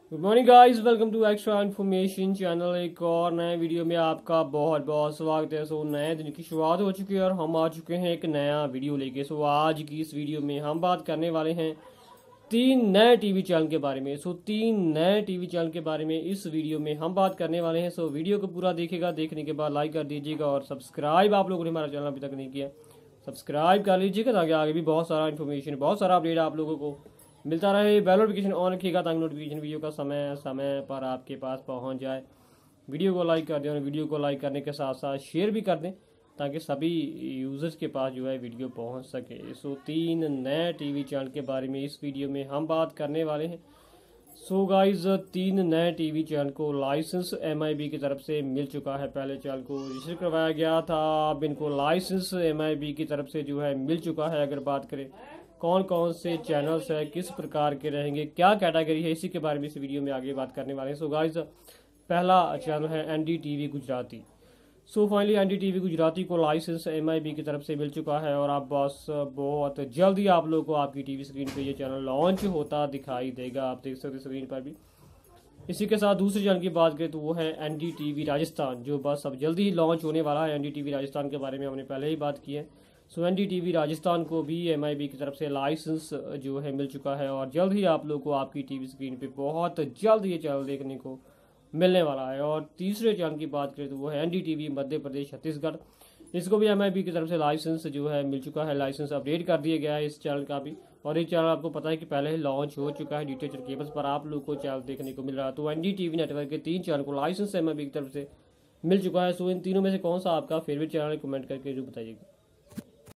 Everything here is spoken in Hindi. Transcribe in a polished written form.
Good morning guys, welcome to extra information channel. एक और नए वीडियो में आपका बहुत बहुत स्वागत है। नए दिन की शुरुआत हो चुकी है और हम आ चुके हैं एक नया वीडियो लेके। आज की इस वीडियो में हम बात करने वाले हैं 3 नए टीवी चैनल के बारे में। 3 नए टीवी चैनल के बारे में इस वीडियो में हम बात करने वाले हैं। वीडियो को पूरा देखिएगा, देखने के बाद लाइक कर दीजिएगा और सब्सक्राइब आप लोगों ने हमारा चैनल अभी तक नहीं किया, सब्सक्राइब कर लीजिएगा ताकि आगे भी बहुत सारा इन्फॉर्मेशन, बहुत सारा अपडेट आप लोगों को मिलता रहे। बेल नोटिफिकेशन ऑन रखिएगा ताकि नोटिफिकेशन वीडियो का समय समय पर आपके पास पहुंच जाए। वीडियो को लाइक कर दें और वीडियो को लाइक करने के साथ साथ शेयर भी कर दें ताकि सभी यूज़र्स के पास जो है वीडियो पहुंच सके। 3 नए टीवी चैनल के बारे में इस वीडियो में हम बात करने वाले हैं। गाइज 3 नए टीवी चैनल को लाइसेंस MIB की तरफ से मिल चुका है। पहले चैनल को रजिस्टर करवाया गया था, अब इनको लाइसेंस MIB की तरफ से जो है मिल चुका है। अगर बात करें कौन कौन से चैनल्स है, किस प्रकार के रहेंगे, क्या कैटेगरी है, इसी के बारे में इस वीडियो में आगे बात करने वाले हैं। गाइज पहला चैनल है NDTV Gujarati. Finally NDTV Gujarati को लाइसेंस MIB की तरफ से मिल चुका है और आप बस बहुत जल्द ही आप लोगों को आपकी टीवी स्क्रीन पे ये चैनल लॉन्च होता दिखाई देगा। आप देख सकते स्क्रीन पर भी। इसी के साथ दूसरे चैनल की बात करें तो वो है NDTV राजस्थान, जो बस अब जल्दी ही लॉन्च होने वाला है। NDTV राजस्थान के बारे में हमने पहले ही बात की है। NDTV राजस्थान को भी MIB की तरफ से लाइसेंस जो है मिल चुका है और जल्द ही आप लोग को आपकी टीवी स्क्रीन पे बहुत जल्द ये चैनल देखने को मिलने वाला है। और तीसरे चैनल की बात करें तो वो है NDTV मध्य प्रदेश छत्तीसगढ़। इसको भी MIB की तरफ से लाइसेंस जो है मिल चुका है, लाइसेंस अपडेट कर दिया गया है इस चैनल का भी। और ये चैनल आपको पता है कि पहले ही लॉन्च हो चुका है, डीटीएच केबल्स पर आप लोग को चैनल देखने को मिल रहा है। तो NDTV नेटवर्क के 3 चैनल को लाइसेंस MIB की तरफ से मिल चुका है। इन तीनों में से कौन सा आपका फेवरेट चैनल है, कमेंट करके जो बताइएगा।